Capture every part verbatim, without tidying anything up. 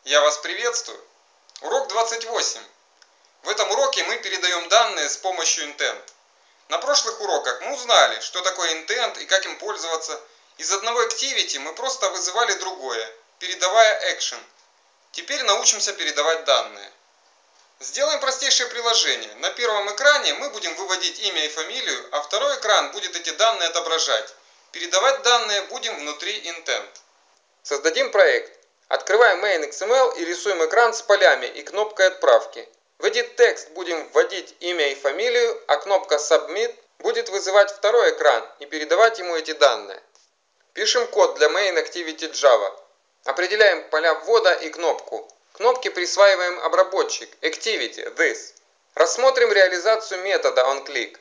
Я вас приветствую. Урок двадцать восемь. В этом уроке мы передаем данные с помощью intent. На прошлых уроках мы узнали, что такое intent и как им пользоваться. Из одного activity мы просто вызывали другое, передавая action. Теперь научимся передавать данные. Сделаем простейшее приложение. На первом экране мы будем выводить имя и фамилию, а второй экран будет эти данные отображать. Передавать данные будем внутри intent. Создадим проект. Открываем main икс эм эл и рисуем экран с полями и кнопкой отправки. В edit text будем вводить имя и фамилию, а кнопка submit будет вызывать второй экран и передавать ему эти данные. Пишем код для main activity Java. Определяем поля ввода и кнопку. Кнопке присваиваем обработчик activity this. Рассмотрим реализацию метода onClick.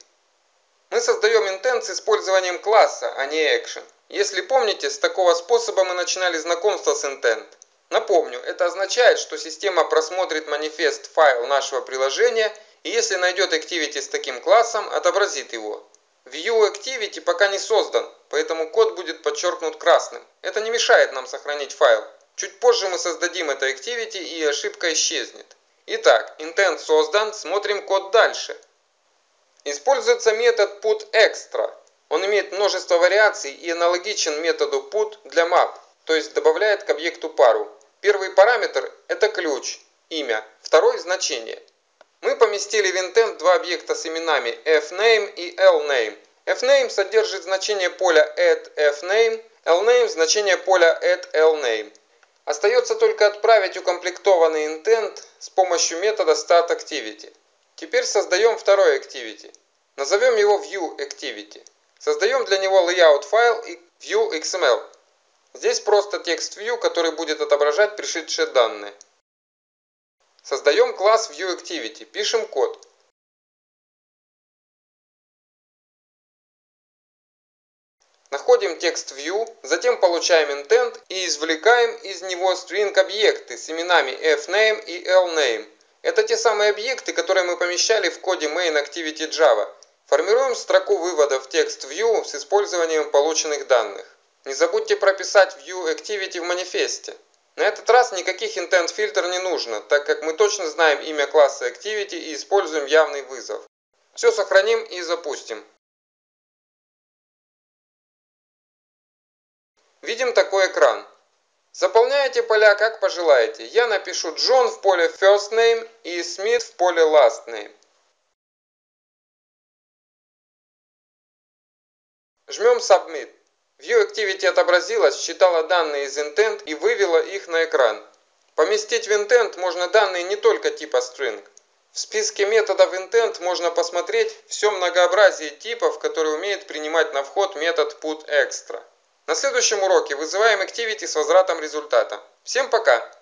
Мы создаем intent с использованием класса, а не action. Если помните, с такого способа мы начинали знакомство с intent. Напомню, это означает, что система просмотрит манифест файл нашего приложения и если найдет activity с таким классом, отобразит его. ViewActivity пока не создан, поэтому код будет подчеркнут красным. Это не мешает нам сохранить файл. Чуть позже мы создадим это activity и ошибка исчезнет. Итак, intent создан, смотрим код дальше. Используется метод putExtra. Он имеет множество вариаций и аналогичен методу put для map, то есть добавляет к объекту пару. Первый параметр – это ключ, имя, второй – значение. Мы поместили в intent два объекта с именами fname и lname. fname содержит значение поля at fname, lname – значение поля at lname. Остается только отправить укомплектованный intent с помощью метода startActivity. Теперь создаем второй activity. Назовем его ViewActivity. Создаем для него layout файл и view.xml. Здесь просто текст view, который будет отображать пришедшие данные. Создаем класс ViewActivity. Пишем код. Находим текст view, затем получаем intent и извлекаем из него string объекты с именами fname и lname. Это те самые объекты, которые мы помещали в коде main activity Java. Формируем строку вывода в текст view с использованием полученных данных. Не забудьте прописать ViewActivity в манифесте. На этот раз никаких intent фильтр не нужно, так как мы точно знаем имя класса activity и используем явный вызов. Все сохраним и запустим. Видим такой экран. Заполняйте поля как пожелаете. Я напишу John в поле first name и Smith в поле last name. Жмем Submit. ViewActivity отобразилась, считала данные из intent и вывела их на экран. Поместить в intent можно данные не только типа string. В списке методов intent можно посмотреть все многообразие типов, которые умеет принимать на вход метод putExtra. На следующем уроке вызываем activity с возвратом результата. Всем пока!